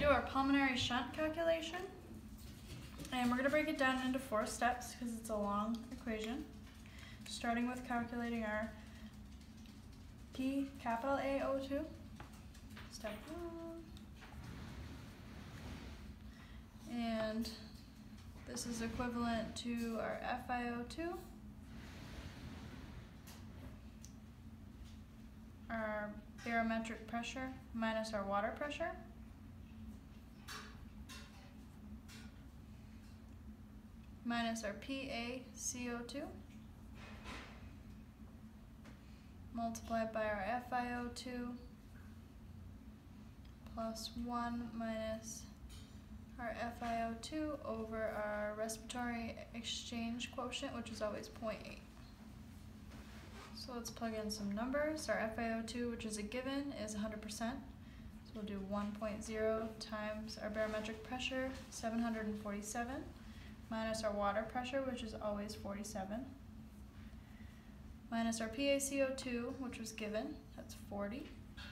do our pulmonary shunt calculation. And we're going to break it down into 4 steps because it's a long equation. Starting with calculating our P capital AO2. Step 1. And this is equivalent to our FiO2. Our barometric pressure minus our water pressure. Minus our PaCO2 multiplied by our FiO2 plus 1 minus our FiO2 over our respiratory exchange quotient, which is always 0.8. So let's plug in some numbers. Our FiO2, which is a given, is 100%. So we'll do 1.0 times our barometric pressure, 747, minus our water pressure, which is always 47, minus our PaCO2, which was given, that's 40,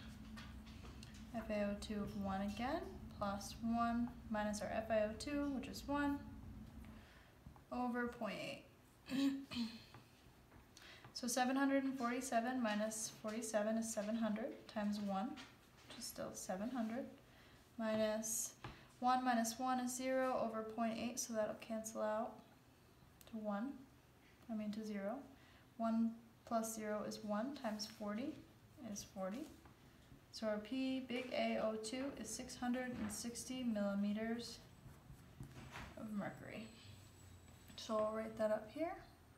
FiO2 of 1 again, plus 1 minus our FiO2, which is 1, over 0.8. So 747 minus 47 is 700 times 1, which is still 700, minus 1 minus 1 is 0 over 0.8, so that'll cancel out to 0. 1 plus 0 is 1 times 40 is 40. So our P big AO2 is 660 millimeters of mercury. So I'll write that up here.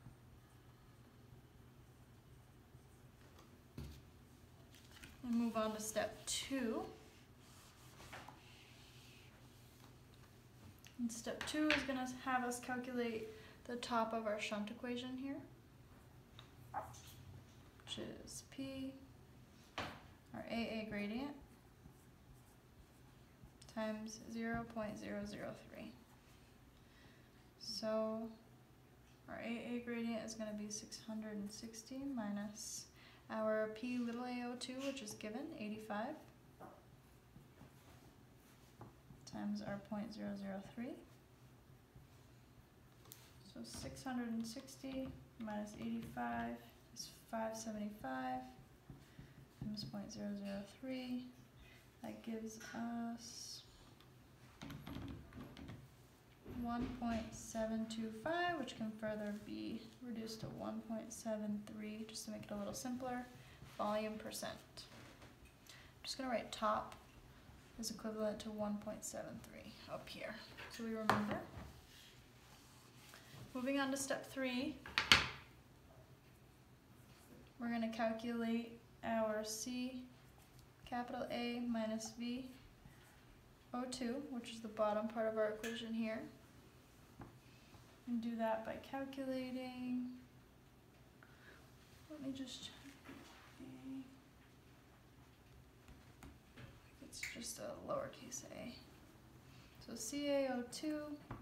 And move on to step 2. And step 2 is going to have us calculate the top of our shunt equation here, which is P, our AA gradient, times 0.003. So our AA gradient is going to be 660 minus our P little AO2, which is given, 85, times our 0.003. So 660 minus 85 is 575 times 0.003. That gives us 1.725, which can further be reduced to 1.73, just to make it a little simpler, volume percent. I'm just going to write top is equivalent to 1.73 up here, so we remember. Moving on to step 3, we're going to calculate our C capital A minus V O2, which is the bottom part of our equation here. And do that by calculating, let me just check, it's just a lowercase a. So CaO2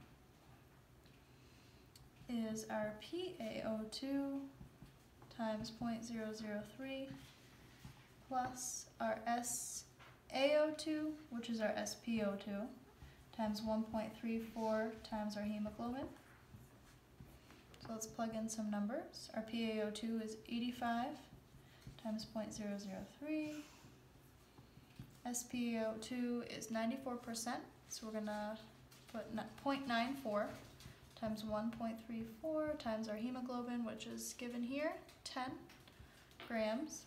is our PaO2 times 0.003 plus our SaO2, which is our SpO2, times 1.34 times our hemoglobin. So let's plug in some numbers. Our PaO2 is 85 times 0.003. SpO2 is 94%, so we're going to put 0.94 times 1.34 times our hemoglobin, which is given here, 10 grams.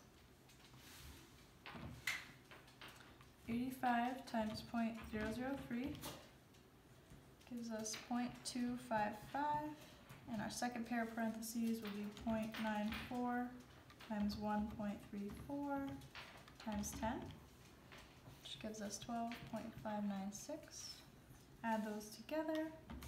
85 times 0.003 gives us 0.255, and our second pair of parentheses will be 0.94 times 1.34 times 10, which gives us 12.596. Add those together,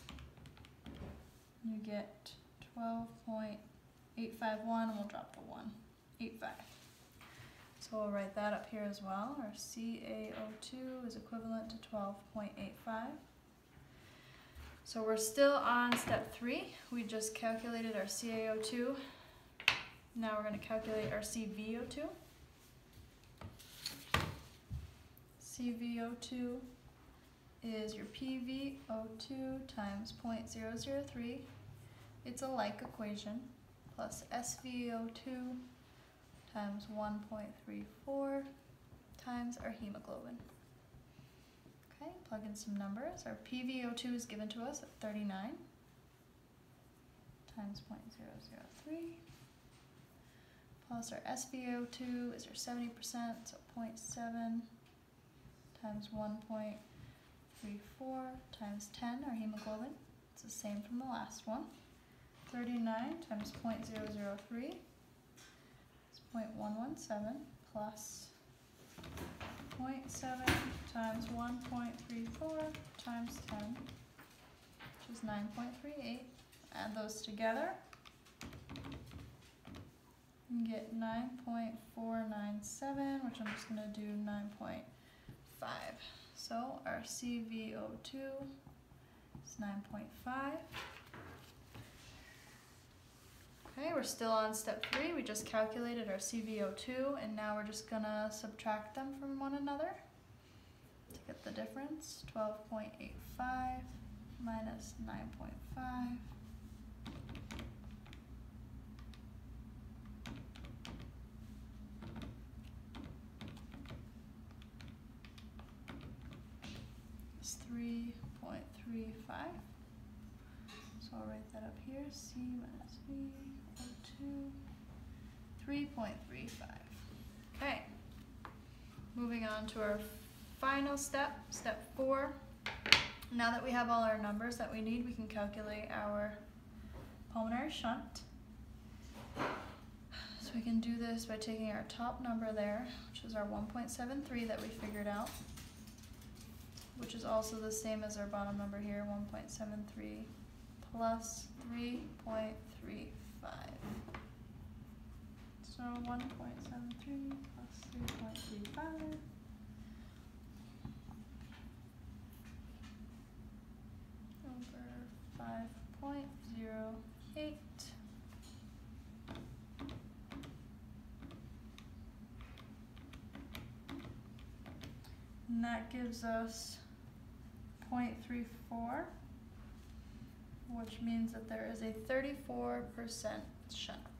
you get 12.851, and we'll drop the 1, 85. So we'll write that up here as well. Our CaO2 is equivalent to 12.85. So we're still on step 3. We just calculated our CaO2. Now we're going to calculate our CVO2. CVO2 is your PvO2 times 0.003. It's a like equation, plus SvO2 times 1.34 times our hemoglobin. Okay, plug in some numbers. Our PvO2 is given to us at 39 times 0.003. Plus our SvO2 is our 70%, so 0.7 times 1.34 times 10, our hemoglobin. It's the same from the last one. 39 times 0.003 is 0.117 plus 0.7 times 1.34 times 10, which is 9.38. Add those together and get 9.497, which I'm just going to do 9.5. So our CvO2 is 9.5. Okay, we're still on step 3. We just calculated our CvO2, and now we're just going to subtract them from one another to get the difference. 12.85 minus 9.5. It's 3.35. So I'll write that up here. C minus VO2, 3.35. Okay. Moving on to our final step, step 4. Now that we have all our numbers that we need, we can calculate our pulmonary shunt. So we can do this by taking our top number there, which is our 1.73 that we figured out, which is also the same as our bottom number here, 1.73 plus 3.35. So 1.73 plus 3.35. Over 5.08. And that gives us 0.34, which means that there is a 34% shunt.